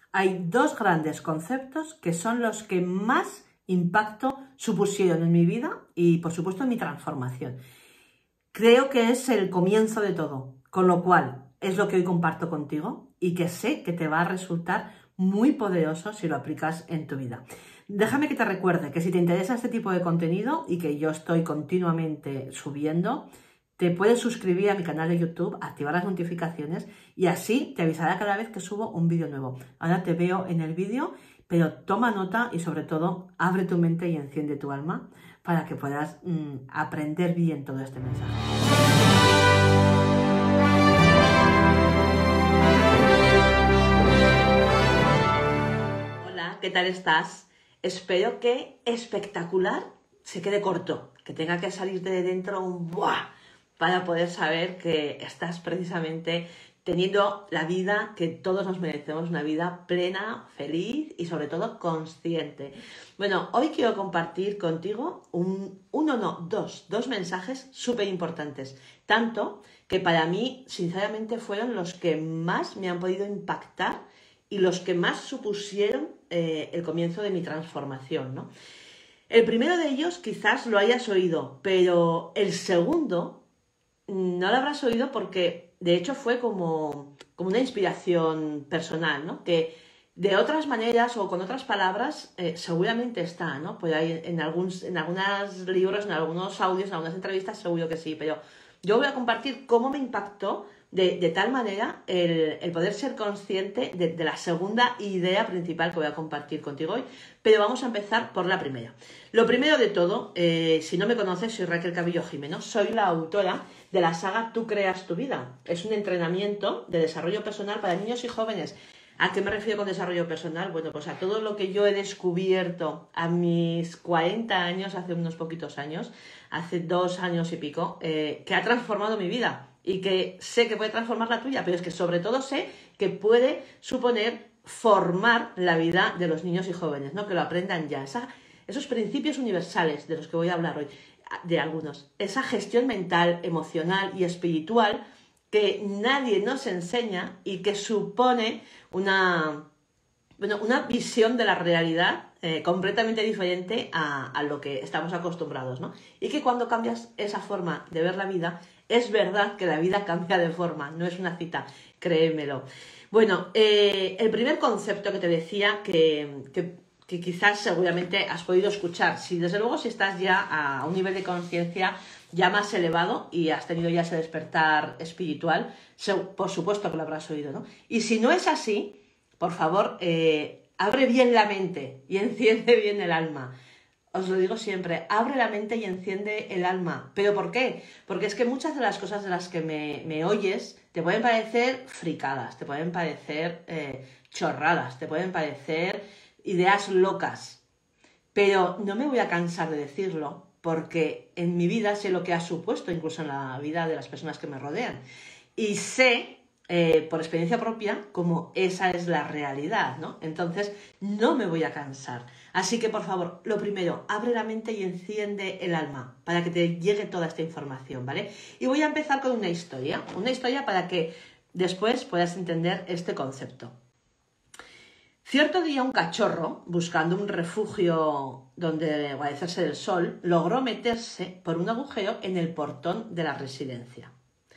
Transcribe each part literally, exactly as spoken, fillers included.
hay dos grandes conceptos que son los que más impacto supusieron en mi vida y, por supuesto, en mi transformación. Creo que es el comienzo de todo, con lo cual es lo que hoy comparto contigo y que sé que te va a resultar muy poderoso si lo aplicas en tu vida. Déjame que te recuerde que si te interesa este tipo de contenido y que yo estoy continuamente subiendo, te puedes suscribir a mi canal de YouTube, activar las notificaciones y así te avisará cada vez que subo un vídeo nuevo. Ahora te veo en el vídeo, pero toma nota y sobre todo abre tu mente y enciende tu alma para que puedas mmm, aprender bien todo este mensaje. Hola, ¿qué tal estás? Espero que espectacular se quede corto, que tenga que salir de dentro un ¡buah! Para poder saber que estás precisamente teniendo la vida que todos nos merecemos, una vida plena, feliz y sobre todo consciente. Bueno, hoy quiero compartir contigo un, uno, no, dos, dos mensajes súper importantes, tanto que para mí sinceramente fueron los que más me han podido impactar y los que más supusieron eh, el comienzo de mi transformación, ¿no? El primero de ellos quizás lo hayas oído, pero el segundo no lo habrás oído porque de hecho fue como, como una inspiración personal, ¿no? Que de otras maneras o con otras palabras eh, seguramente está, ¿no? Pues hay en, algún, en algunos libros, en algunos audios, en algunas entrevistas seguro que sí, pero yo voy a compartir cómo me impactó de, de tal manera el, el poder ser consciente de, de la segunda idea principal que voy a compartir contigo hoy, pero vamos a empezar por la primera. Lo primero de todo, eh, si no me conoces, soy Raquel Cabillo Jimeno, soy la autora de la saga Tú creas tu vida. Es un entrenamiento de desarrollo personal para niños y jóvenes. ¿A qué me refiero con desarrollo personal? Bueno, pues a todo lo que yo he descubierto a mis cuarenta años, hace unos poquitos años, hace dos años y pico, eh, que ha transformado mi vida y que sé que puede transformar la tuya, pero es que sobre todo sé que puede suponer formar la vida de los niños y jóvenes, ¿no? Que lo aprendan ya. Esa, esos principios universales de los que voy a hablar hoy, de algunos. Esa gestión mental, emocional y espiritual que nadie nos enseña y que supone una, bueno, una visión de la realidad eh, completamente diferente a, a lo que estamos acostumbrados, ¿no? Y que cuando cambias esa forma de ver la vida, es verdad que la vida cambia de forma, no es una cita, créemelo. Bueno, eh, el primer concepto que te decía que, que, que quizás seguramente has podido escuchar, si desde luego si estás ya a un nivel de conciencia ya más elevado y has tenido ya ese despertar espiritual, por supuesto que lo habrás oído, ¿no? Y si no es así, por favor, eh, abre bien la mente y enciende bien el alma. Os lo digo siempre, abre la mente y enciende el alma. ¿Pero por qué? Porque es que muchas de las cosas de las que me, me oyes te pueden parecer fricadas, te pueden parecer eh, chorradas, te pueden parecer ideas locas. Pero no me voy a cansar de decirlo, porque en mi vida sé lo que ha supuesto, incluso en la vida de las personas que me rodean. Y sé, eh, por experiencia propia, cómo esa es la realidad, ¿no? Entonces, no me voy a cansar. Así que, por favor, lo primero, abre la mente y enciende el alma para que te llegue toda esta información, ¿vale? Y voy a empezar con una historia, una historia para que después puedas entender este concepto. Cierto día un cachorro, buscando un refugio donde guarecerse del sol, logró meterse por un agujero en el portón de la residencia.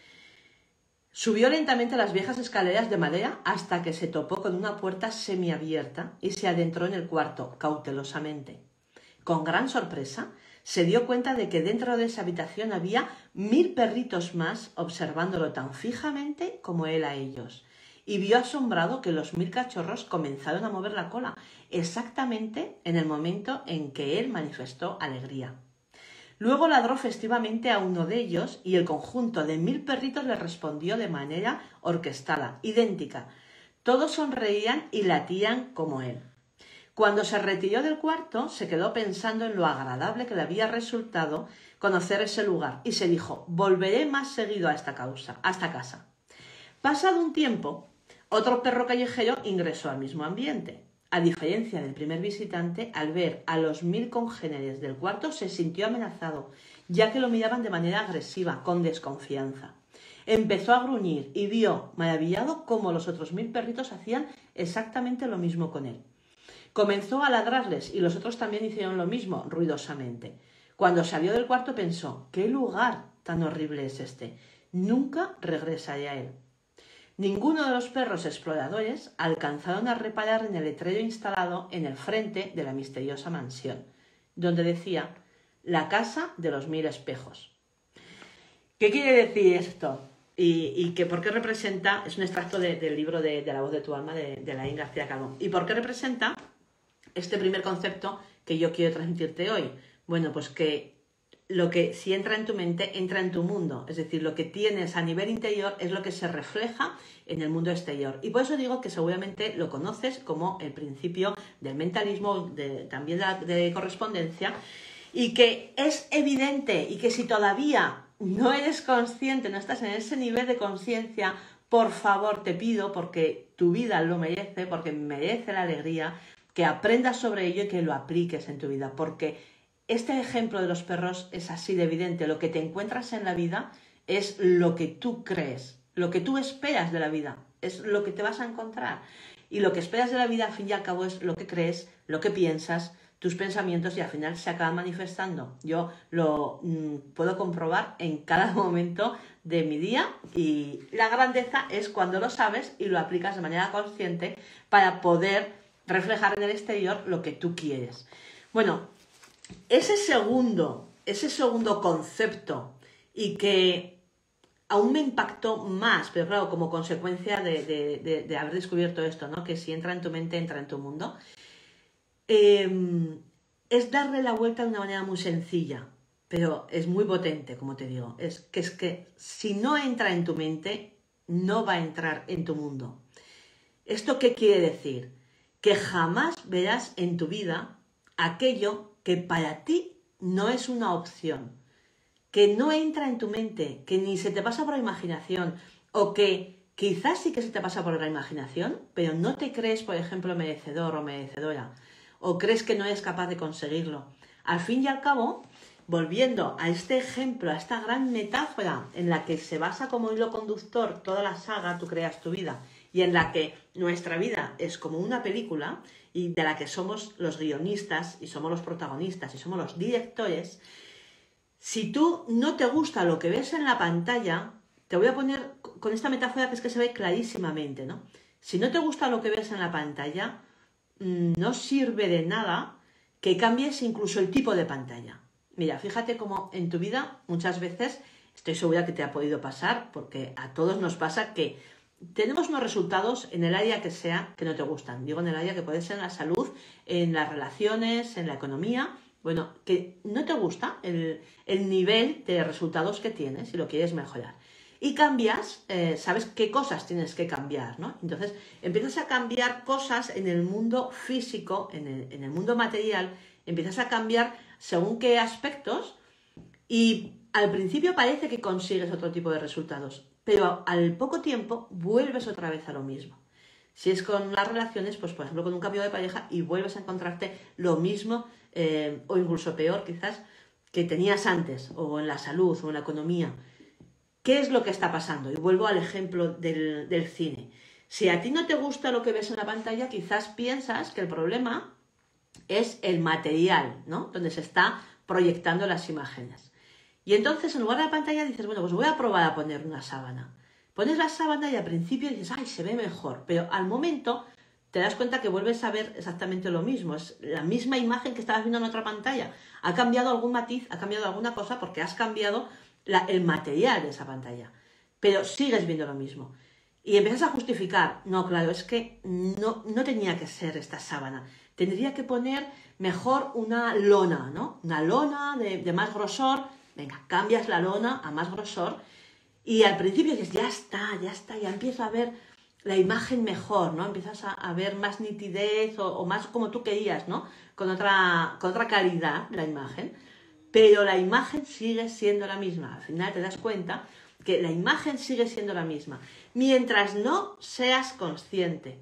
Subió lentamente las viejas escaleras de madera hasta que se topó con una puerta semiabierta y se adentró en el cuarto, cautelosamente. Con gran sorpresa, se dio cuenta de que dentro de esa habitación había mil perritos más observándolo tan fijamente como él a ellos. Y vio asombrado que los mil cachorros comenzaron a mover la cola, exactamente en el momento en que él manifestó alegría. Luego ladró festivamente a uno de ellos y el conjunto de mil perritos le respondió de manera orquestada, idéntica. Todos sonreían y latían como él. Cuando se retiró del cuarto, se quedó pensando en lo agradable que le había resultado conocer ese lugar y se dijo: volveré más seguido a esta causa, a esta casa. Pasado un tiempo, otro perro callejero ingresó al mismo ambiente. A diferencia del primer visitante, al ver a los mil congéneres del cuarto se sintió amenazado, ya que lo miraban de manera agresiva, con desconfianza. Empezó a gruñir y vio, maravillado, cómo los otros mil perritos hacían exactamente lo mismo con él. Comenzó a ladrarles y los otros también hicieron lo mismo, ruidosamente. Cuando salió del cuarto pensó, ¿qué lugar tan horrible es este? Nunca regresaré a él. Ninguno de los perros exploradores alcanzaron a reparar en el letrero instalado en el frente de la misteriosa mansión, donde decía, la casa de los mil espejos. ¿Qué quiere decir esto? Y, y que por qué representa, es un extracto de, del libro de, de La voz de tu alma de, de Laín García Calvo. ¿Y por qué representa este primer concepto que yo quiero transmitirte hoy? Bueno, pues que lo que si entra en tu mente, entra en tu mundo. Es decir, lo que tienes a nivel interior es lo que se refleja en el mundo exterior. Y por eso digo que seguramente lo conoces como el principio del mentalismo, de, también de, la, de correspondencia, y que es evidente y que si todavía no eres consciente, no estás en ese nivel de conciencia, por favor te pido, porque tu vida lo merece, porque merece la alegría, que aprendas sobre ello y que lo apliques en tu vida, porque este ejemplo de los perros es así de evidente. Lo que te encuentras en la vida es lo que tú crees, lo que tú esperas de la vida, es lo que te vas a encontrar. Y lo que esperas de la vida, al fin y al cabo, es lo que crees, lo que piensas, tus pensamientos, y al final se acaban manifestando. Yo lo mmm, puedo comprobar en cada momento de mi día, y la grandeza es cuando lo sabes y lo aplicas de manera consciente para poder reflejar en el exterior lo que tú quieres. Bueno, ese segundo, ese segundo concepto, y que aún me impactó más, pero claro, como consecuencia de, de, de, de haber descubierto esto, ¿no? Que si entra en tu mente, entra en tu mundo, eh, es darle la vuelta de una manera muy sencilla, pero es muy potente, como te digo. Es que, es que si no entra en tu mente, no va a entrar en tu mundo. ¿Esto qué quiere decir? Que jamás verás en tu vida aquello que para ti no es una opción, que no entra en tu mente, que ni se te pasa por la imaginación, o que quizás sí que se te pasa por la imaginación, pero no te crees, por ejemplo, merecedor o merecedora, o crees que no eres capaz de conseguirlo. Al fin y al cabo, volviendo a este ejemplo, a esta gran metáfora en la que se basa como hilo conductor toda la saga Tú creas tu vida, y en la que nuestra vida es como una película y de la que somos los guionistas y somos los protagonistas y somos los directores, si tú no te gusta lo que ves en la pantalla, te voy a poner con esta metáfora que es que se ve clarísimamente, ¿no? Si no te gusta lo que ves en la pantalla, no sirve de nada que cambies incluso el tipo de pantalla. Mira, fíjate cómo en tu vida muchas veces, estoy segura que te ha podido pasar, porque a todos nos pasa que tenemos unos resultados en el área que sea que no te gustan. Digo en el área que puede ser en la salud, en las relaciones, en la economía. Bueno, que no te gusta el, el nivel de resultados que tienes y lo quieres mejorar. Y cambias, eh, sabes qué cosas tienes que cambiar, ¿no? Entonces empiezas a cambiar cosas en el mundo físico, en el, en el mundo material, empiezas a cambiar según qué aspectos, y al principio parece que consigues otro tipo de resultados, pero al poco tiempo vuelves otra vez a lo mismo. Si es con las relaciones, pues por ejemplo con un cambio de pareja, y vuelves a encontrarte lo mismo eh, o incluso peor quizás que tenías antes, o en la salud o en la economía. ¿Qué es lo que está pasando? Y vuelvo al ejemplo del, del cine. Si a ti no te gusta lo que ves en la pantalla, quizás piensas que el problema es el material, ¿no? Donde se está proyectando las imágenes. Y entonces, en lugar de la pantalla, dices, bueno, pues voy a probar a poner una sábana. Pones la sábana y al principio dices, ay, se ve mejor. Pero al momento te das cuenta que vuelves a ver exactamente lo mismo. Es la misma imagen que estabas viendo en otra pantalla. Ha cambiado algún matiz, ha cambiado alguna cosa porque has cambiado la, el material de esa pantalla. Pero sigues viendo lo mismo. Y empiezas a justificar, no, claro, es que no, no tenía que ser esta sábana. Tendría que poner mejor una lona, ¿no? Una lona de, de más grosor. Venga, cambias la lona a más grosor y al principio dices, ya está, ya está, ya empiezo a ver la imagen mejor, ¿no? Empiezas a, a ver más nitidez o, o más como tú querías, ¿no? Con otra, con otra calidad la imagen, pero la imagen sigue siendo la misma. Al final te das cuenta que la imagen sigue siendo la misma. Mientras no seas consciente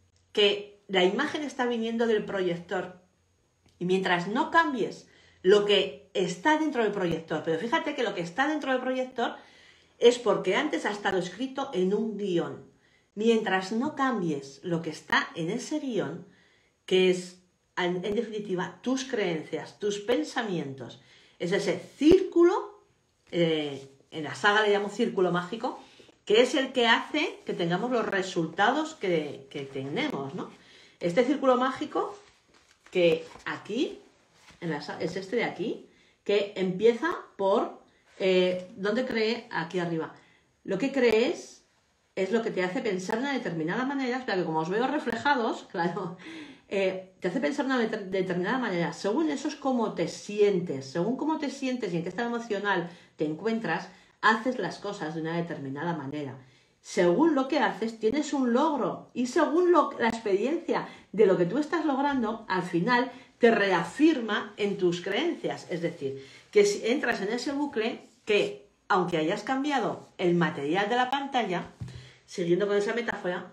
que la imagen está viniendo del proyector y mientras no cambies lo que está dentro del proyector, pero fíjate que lo que está dentro del proyector es porque antes ha estado escrito en un guión. Mientras no cambies lo que está en ese guión, que es, en, en definitiva, tus creencias, tus pensamientos, es ese círculo, eh, en la saga le llamo círculo mágico, que es el que hace que tengamos los resultados que, que tenemos, ¿no? Este círculo mágico, que aquí, en la, es este de aquí, que empieza por, eh, ¿dónde cree? Aquí arriba. Lo que crees es lo que te hace pensar de una determinada manera, claro, que como os veo reflejados, claro, eh, te hace pensar de una de determinada manera. Según eso es como te sientes, según cómo te sientes y en qué estado emocional te encuentras, haces las cosas de una determinada manera. Según lo que haces, tienes un logro. Y según lo, la experiencia de lo que tú estás logrando, al final te reafirma en tus creencias. Es decir, que si entras en ese bucle, que aunque hayas cambiado el material de la pantalla, siguiendo con esa metáfora,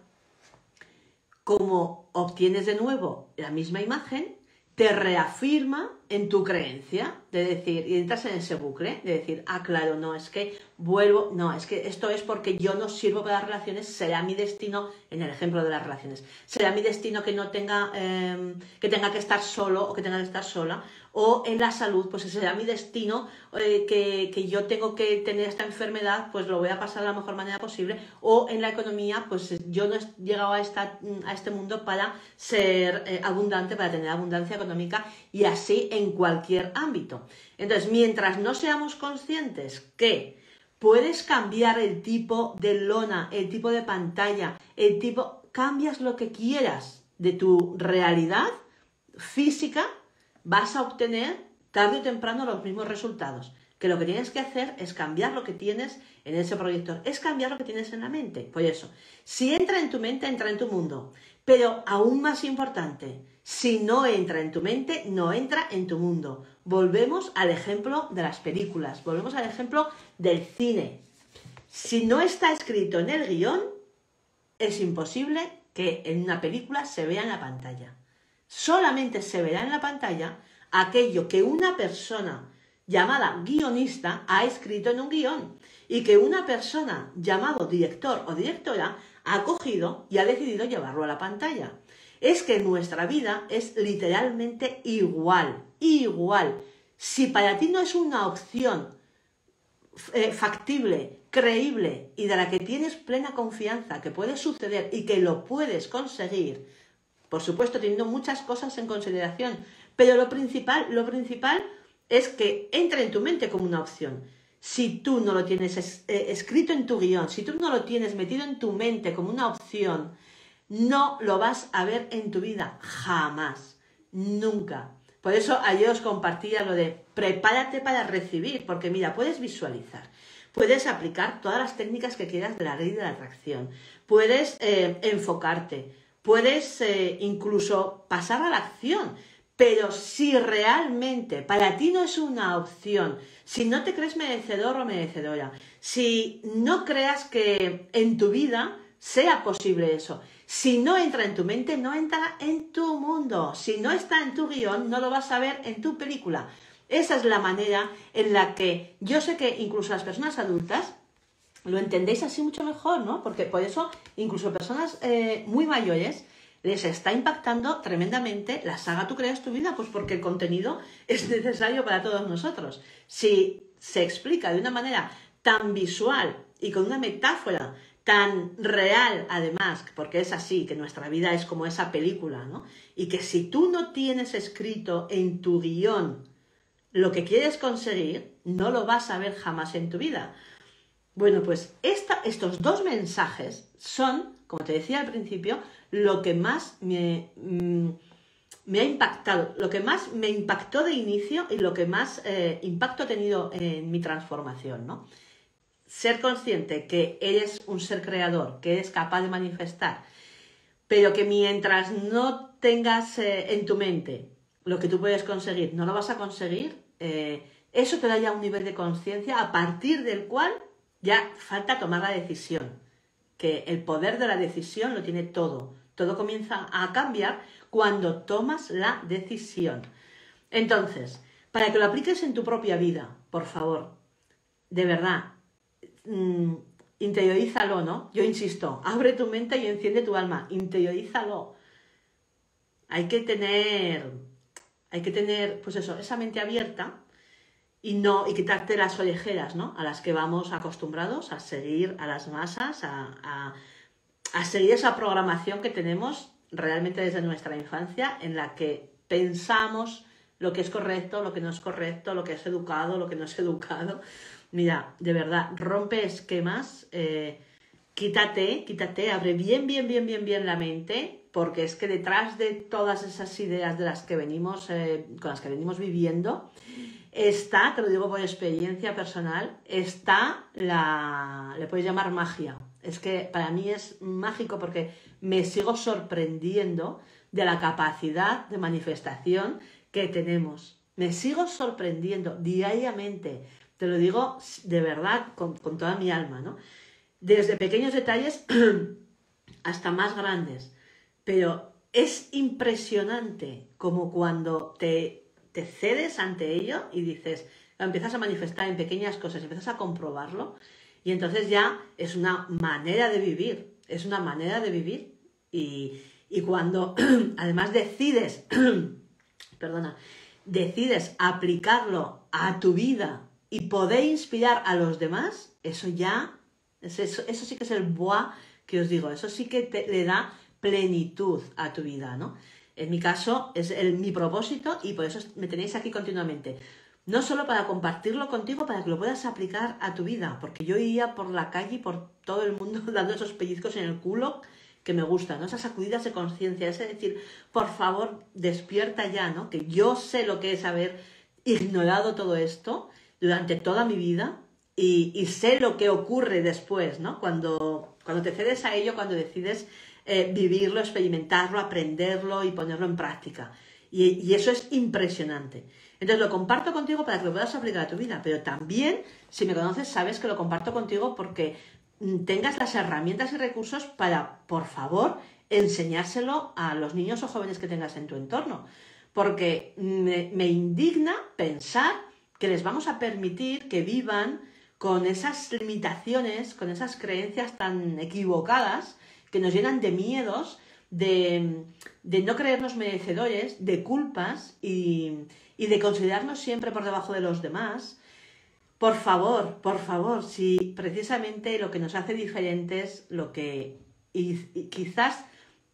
como obtienes de nuevo la misma imagen, te reafirma en tu creencia, de decir, y entras en ese bucle, de decir, ah, claro, no, es que vuelvo, no, es que esto es porque yo no sirvo para las relaciones, será mi destino, en el ejemplo de las relaciones, será mi destino que no tenga, eh, que tenga que estar solo o que tenga que estar sola, o en la salud, pues será mi destino eh, que, que yo tengo que tener esta enfermedad, pues lo voy a pasar de la mejor manera posible, o en la economía, pues yo no he llegado a, esta, a este mundo para ser eh, abundante, para tener abundancia económica, y así en cualquier ámbito. Entonces, mientras no seamos conscientes que puedes cambiar el tipo de lona, el tipo de pantalla, el tipo, cambias lo que quieras de tu realidad física, vas a obtener tarde o temprano los mismos resultados. Que lo que tienes que hacer es cambiar lo que tienes en ese proyector, es cambiar lo que tienes en la mente. Por eso, si entra en tu mente, entra en tu mundo. Pero aún más importante, si no entra en tu mente, no entra en tu mundo. Volvemos al ejemplo de las películas, volvemos al ejemplo del cine. Si no está escrito en el guión, es imposible que en una película se vea en la pantalla. Solamente se verá en la pantalla aquello que una persona llamada guionista ha escrito en un guión y que una persona llamado director o directora ha cogido y ha decidido llevarlo a la pantalla. Es que nuestra vida es literalmente igual, igual. Si para ti no es una opción eh, factible, creíble y de la que tienes plena confianza que puede suceder y que lo puedes conseguir, por supuesto teniendo muchas cosas en consideración, pero lo principal, lo principal es que entre en tu mente como una opción. Si tú no lo tienes es, eh, escrito en tu guión, si tú no lo tienes metido en tu mente como una opción, no lo vas a ver en tu vida, jamás, nunca. Por eso ayer os compartía lo de prepárate para recibir, porque mira, puedes visualizar, puedes aplicar todas las técnicas que quieras de la ley de la atracción, puedes eh, enfocarte, puedes eh, incluso pasar a la acción, pero si realmente para ti no es una opción, si no te crees merecedor o merecedora, si no creas que en tu vida sea posible eso, si no entra en tu mente, no entra en tu mundo, si no está en tu guión, no lo vas a ver en tu película. Esa es la manera en la que yo sé que incluso las personas adultas lo entendéis así mucho mejor, ¿no? Porque por eso incluso personas eh, muy mayores les está impactando tremendamente la saga Tú creas tu vida, pues porque el contenido es necesario para todos nosotros. Si se explica de una manera tan visual y con una metáfora tan real, además, porque es así, que nuestra vida es como esa película, ¿no? Y que si tú no tienes escrito en tu guión lo que quieres conseguir, no lo vas a ver jamás en tu vida. Bueno, pues esta, estos dos mensajes son, como te decía al principio, lo que más me, me ha impactado, lo que más me impactó de inicio y lo que más eh, impacto ha tenido en mi transformación, ¿no? Ser consciente que eres un ser creador, que eres capaz de manifestar, pero que mientras no tengas eh, en tu mente lo que tú puedes conseguir, no lo vas a conseguir, eh, eso te da ya un nivel de conciencia a partir del cual ya falta tomar la decisión, que el poder de la decisión lo tiene todo. Todo comienza a cambiar cuando tomas la decisión. Entonces, para que lo apliques en tu propia vida, por favor, de verdad, mmm, interiorízalo, ¿no? Yo insisto, abre tu mente y enciende tu alma, interiorízalo. Hay que tener, hay que tener, pues eso, esa mente abierta y no, y quitarte las orejeras, ¿no? A las que vamos acostumbrados a seguir a las masas, a, a, a seguir esa programación que tenemos realmente desde nuestra infancia, en la que pensamos lo que es correcto, lo que no es correcto, lo que es educado, lo que no es educado. Mira, de verdad, rompe esquemas, eh, quítate, quítate, abre bien, bien, bien, bien, bien la mente, porque es que detrás de todas esas ideas de las que venimos, eh, con las que venimos viviendo, está, te lo digo por experiencia personal, está la, le puedes llamar magia. Es que para mí es mágico porque me sigo sorprendiendo de la capacidad de manifestación que tenemos. Me sigo sorprendiendo diariamente. Te lo digo de verdad, con, con toda mi alma, ¿no? Desde pequeños detalles hasta más grandes. Pero es impresionante como cuando te, te cedes ante ello y dices, lo empiezas a manifestar en pequeñas cosas, empiezas a comprobarlo y entonces ya es una manera de vivir, es una manera de vivir y, y cuando además decides, perdona, decides aplicarlo a tu vida y poder inspirar a los demás, eso ya, eso, eso sí que es el boa que os digo, eso sí que te, le da plenitud a tu vida, ¿no? En mi caso es el, mi propósito y por eso me tenéis aquí continuamente. No solo para compartirlo contigo, para que lo puedas aplicar a tu vida, porque yo iría por la calle y por todo el mundo dando esos pellizcos en el culo que me gustan, ¿no? Esas sacudidas de conciencia, es decir, por favor, despierta ya, ¿no? Que yo sé lo que es haber ignorado todo esto durante toda mi vida y, y sé lo que ocurre después, ¿no? Cuando, cuando te cedes a ello, cuando decides eh, vivirlo, experimentarlo, aprenderlo y ponerlo en práctica. Y, y eso es impresionante. Entonces lo comparto contigo para que lo puedas aplicar a tu vida, pero también, si me conoces, sabes que lo comparto contigo porque tengas las herramientas y recursos para, por favor, enseñárselo a los niños o jóvenes que tengas en tu entorno. Porque me, me indigna pensar que les vamos a permitir que vivan con esas limitaciones, con esas creencias tan equivocadas que nos llenan de miedos, de, de no creernos merecedores, de culpas y, y de considerarnos siempre por debajo de los demás. Por favor, por favor, si precisamente lo que nos hace diferentes, lo que y, y quizás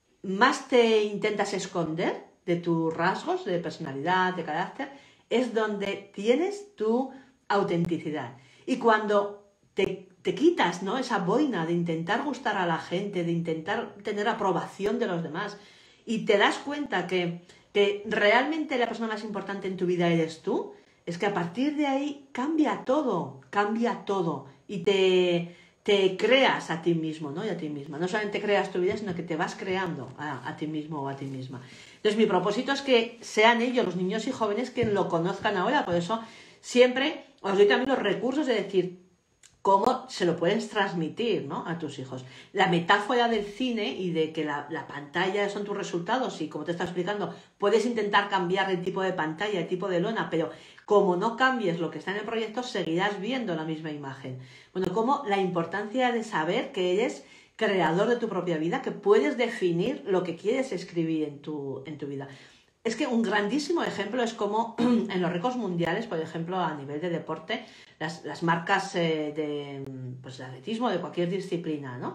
más te intentas esconder de tus rasgos de personalidad, de carácter, es donde tienes tu autenticidad. Y cuando te, te quitas, ¿no?, esa boina de intentar gustar a la gente, de intentar tener aprobación de los demás, y te das cuenta que, que realmente la persona más importante en tu vida eres tú, es que a partir de ahí cambia todo, cambia todo y te, te creas a ti mismo, ¿no? Y a ti misma. No solamente creas tu vida, sino que te vas creando a, a ti mismo o a ti misma. Entonces mi propósito es que sean ellos, los niños y jóvenes, quienes lo conozcan ahora. Por eso siempre os doy también los recursos de decir cómo se lo puedes transmitir, ¿no?, a tus hijos. La metáfora del cine y de que la, la pantalla son tus resultados y, como te está explicando, puedes intentar cambiar el tipo de pantalla, el tipo de lona, pero como no cambies lo que está en el proyecto, seguirás viendo la misma imagen. Bueno, como la importancia de saber que eres creador de tu propia vida, que puedes definir lo que quieres escribir en tu, en tu vida. Es que un grandísimo ejemplo es como en los récords mundiales, por ejemplo, a nivel de deporte, las, las marcas eh, de, pues, de atletismo, de cualquier disciplina, ¿no?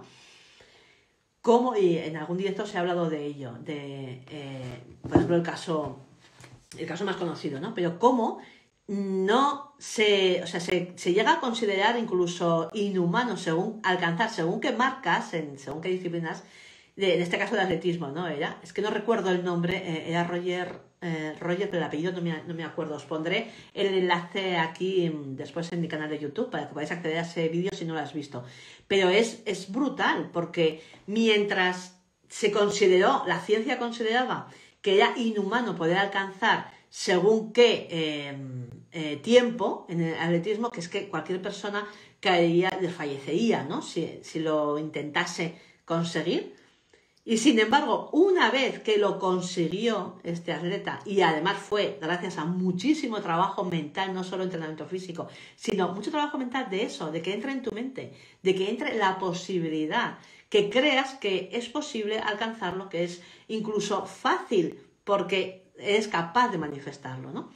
Como, y en algún directo se ha hablado de ello, de, eh, por ejemplo, el caso, el caso más conocido, ¿no? Pero cómo no se, o sea, se, se llega a considerar incluso inhumano según alcanzar, según qué marcas, en, según qué disciplinas, de, en este caso de atletismo, ¿no? Era, es que no recuerdo el nombre, eh, era Roger, eh, Roger, pero el apellido no me, no me acuerdo. Os pondré el enlace aquí después en mi canal de YouTube para que podáis acceder a ese vídeo si no lo has visto. Pero es, es brutal, porque mientras se consideró, la ciencia consideraba que era inhumano poder alcanzar según qué eh, eh, tiempo en el atletismo, que es que cualquier persona caería, desfallecería, ¿no?, si, si lo intentase conseguir. Y sin embargo, una vez que lo consiguió este atleta, y además fue gracias a muchísimo trabajo mental, no solo entrenamiento físico, sino mucho trabajo mental de eso, de que entre en tu mente, de que entre la posibilidad, que creas que es posible alcanzarlo, que es incluso fácil, porque eres capaz de manifestarlo, ¿no?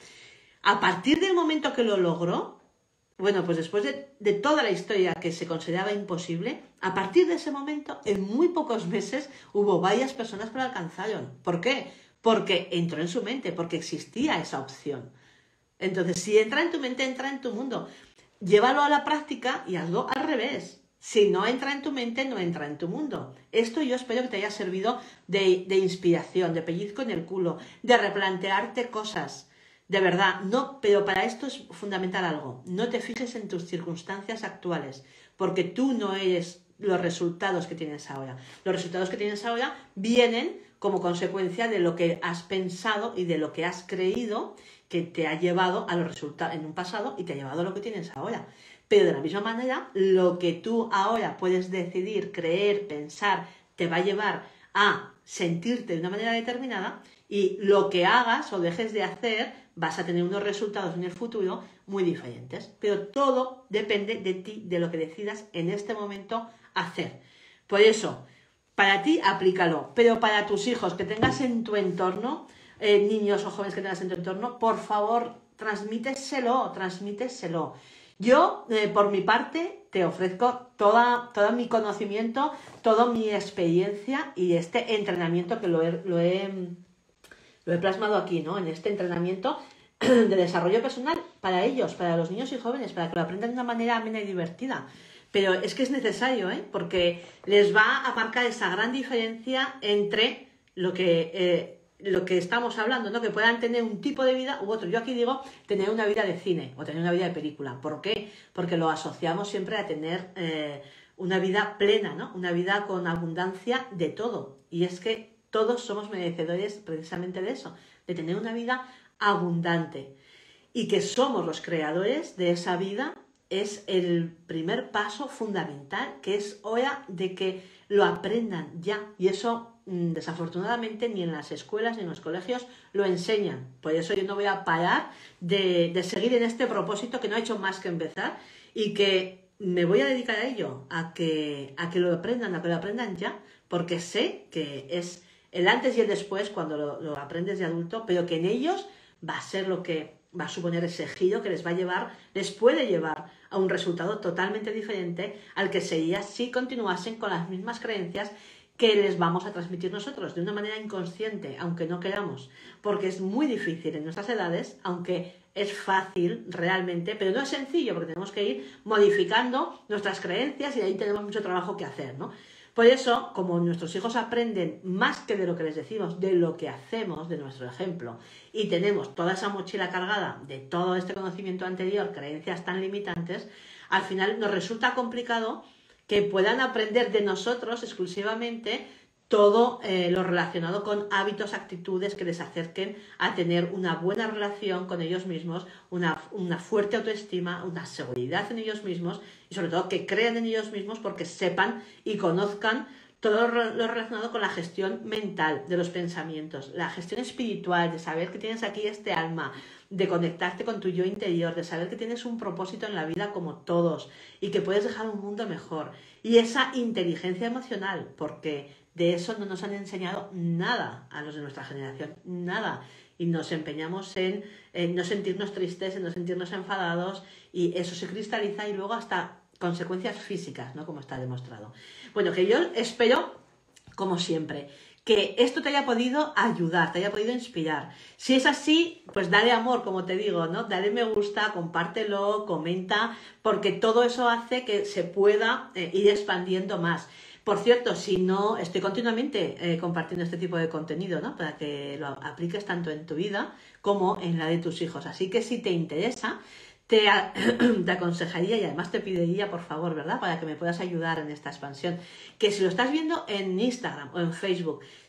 A partir del momento que lo logró, bueno, pues después de, de toda la historia que se consideraba imposible, a partir de ese momento, en muy pocos meses, hubo varias personas que lo alcanzaron. ¿Por qué? Porque entró en su mente, porque existía esa opción. Entonces, si entra en tu mente, entra en tu mundo. Llévalo a la práctica y hazlo al revés. Si no entra en tu mente, no entra en tu mundo. Esto yo espero que te haya servido de, de inspiración, de pellizco en el culo, de replantearte cosas. De verdad, no, pero para esto es fundamental algo. No te fijes en tus circunstancias actuales, porque tú no eres los resultados que tienes ahora. Los resultados que tienes ahora vienen como consecuencia de lo que has pensado y de lo que has creído que te ha llevado a los resultados en un pasado y te ha llevado a lo que tienes ahora. Pero de la misma manera, lo que tú ahora puedes decidir, creer, pensar, te va a llevar a sentirte de una manera determinada, y lo que hagas o dejes de hacer vas a tener unos resultados en el futuro muy diferentes. Pero todo depende de ti, de lo que decidas en este momento hacer. Por eso, para ti aplícalo, pero para tus hijos que tengas en tu entorno, eh, niños o jóvenes que tengas en tu entorno, por favor, transmíteselo, transmíteselo. Yo, eh, por mi parte, te ofrezco toda, todo mi conocimiento, toda mi experiencia y este entrenamiento que lo he, lo he, lo he plasmado aquí, ¿no? En este entrenamiento de desarrollo personal para ellos, para los niños y jóvenes, para que lo aprendan de una manera amena y divertida. Pero es que es necesario, ¿eh? Porque les va a marcar esa gran diferencia entre lo que... Eh, lo que estamos hablando, ¿no? Que puedan tener un tipo de vida u otro. Yo aquí digo tener una vida de cine o tener una vida de película. ¿Por qué? Porque lo asociamos siempre a tener eh, una vida plena, ¿no? Una vida con abundancia de todo. Y es que todos somos merecedores precisamente de eso, de tener una vida abundante. Y que somos los creadores de esa vida es el primer paso fundamental, que es hora de que lo aprendan ya. Y eso, desafortunadamente, ni en las escuelas ni en los colegios lo enseñan. Por eso yo no voy a parar de, de seguir en este propósito que no ha hecho más que empezar y que me voy a dedicar a ello, a que, a que lo aprendan, a que lo aprendan ya, porque sé que es el antes y el después cuando lo, lo aprendes de adulto, pero que en ellos va a ser lo que va a suponer ese giro que les va a llevar, les puede llevar a un resultado totalmente diferente al que sería si continuasen con las mismas creencias que les vamos a transmitir nosotros de una manera inconsciente, aunque no queramos, porque es muy difícil en nuestras edades, aunque es fácil realmente, pero no es sencillo, porque tenemos que ir modificando nuestras creencias y ahí tenemos mucho trabajo que hacer, ¿no? Por eso, como nuestros hijos aprenden más que de lo que les decimos, de lo que hacemos, de nuestro ejemplo, y tenemos toda esa mochila cargada de todo este conocimiento anterior, creencias tan limitantes, al final nos resulta complicado que puedan aprender de nosotros exclusivamente todo eh, lo relacionado con hábitos, actitudes que les acerquen a tener una buena relación con ellos mismos, una, una fuerte autoestima, una seguridad en ellos mismos y sobre todo que crean en ellos mismos porque sepan y conozcan todo lo relacionado con la gestión mental de los pensamientos, la gestión espiritual, de saber que tienes aquí este alma, de conectarte con tu yo interior, de saber que tienes un propósito en la vida como todos y que puedes dejar un mundo mejor. Y esa inteligencia emocional, porque de eso no nos han enseñado nada a los de nuestra generación, nada. Y nos empeñamos en, en no sentirnos tristes, en no sentirnos enfadados y eso se cristaliza y luego hasta consecuencias físicas, ¿no? Como está demostrado. Bueno, que yo espero, como siempre, que esto te haya podido ayudar, te haya podido inspirar. Si es así, pues dale amor, como te digo, ¿no? Dale me gusta, compártelo, comenta, porque todo eso hace que se pueda eh, ir expandiendo más. Por cierto, si no, estoy continuamente eh, compartiendo este tipo de contenido, ¿no? Para que lo apliques tanto en tu vida como en la de tus hijos. Así que si te interesa, Te, te aconsejaría y además te pediría, por favor, ¿verdad? Para que me puedas ayudar en esta expansión, que si lo estás viendo en Instagram o en Facebook,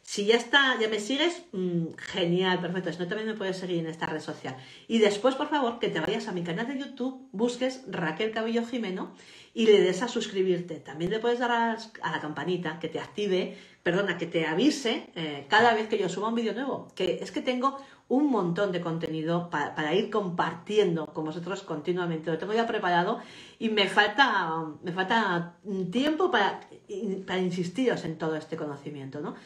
Si ya está, ya me sigues, mmm, genial, perfecto. Si no, también me puedes seguir en esta red social. Y después, por favor, que te vayas a mi canal de YouTube, busques Raquel Cabello Jimeno y le des a suscribirte. También le puedes dar a, a la campanita que te active, perdona, que te avise eh, cada vez que yo suba un vídeo nuevo. Que es que tengo un montón de contenido para, para ir compartiendo con vosotros continuamente. Lo tengo ya preparado y me falta, me falta tiempo para, para insistiros en todo este conocimiento, ¿no?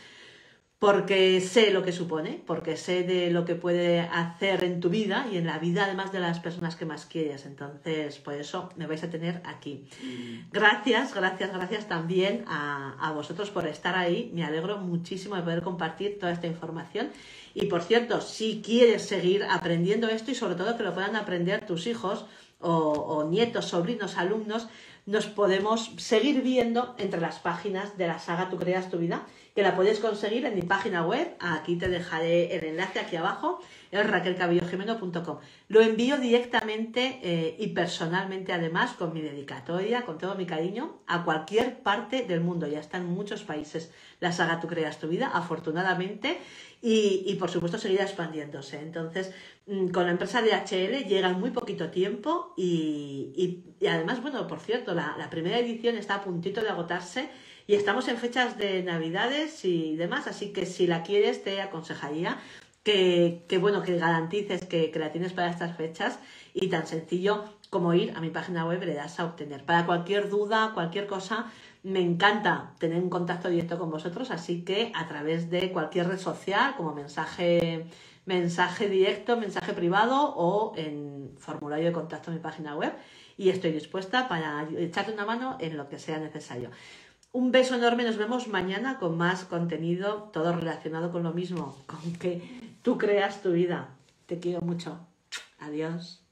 Porque sé lo que supone, porque sé de lo que puede hacer en tu vida y en la vida además de las personas que más quieres. Entonces, por eso me vais a tener aquí. Gracias, gracias, gracias también a, a vosotros por estar ahí. Me alegro muchísimo de poder compartir toda esta información. Y por cierto, si quieres seguir aprendiendo esto y sobre todo que lo puedan aprender tus hijos o, o nietos, sobrinos, alumnos, nos podemos seguir viendo entre las páginas de la saga Tú Creas Tu Vida, que la puedes conseguir en mi página web. Aquí te dejaré el enlace aquí abajo, es raquel cabello jimeno punto com. Lo envío directamente eh, y personalmente, además, con mi dedicatoria, con todo mi cariño, a cualquier parte del mundo. Ya está en muchos países la saga Tú Creas Tu Vida, afortunadamente, y, y por supuesto seguirá expandiéndose. Entonces, con la empresa D H L llega en muy poquito tiempo y, y, y además, bueno, por cierto, la, la primera edición está a puntito de agotarse y estamos en fechas de Navidades y demás, así que si la quieres te aconsejaría que, que bueno, que garantices que, que la tienes para estas fechas y tan sencillo como ir a mi página web y le das a obtener. Para cualquier duda, cualquier cosa, me encanta tener un contacto directo con vosotros, así que a través de cualquier red social, como mensaje... mensaje directo, mensaje privado o en formulario de contacto en mi página web y estoy dispuesta para echarte una mano en lo que sea necesario. Un beso enorme, nos vemos mañana con más contenido, todo relacionado con lo mismo, con que tú creas tu vida. Te quiero mucho. Adiós.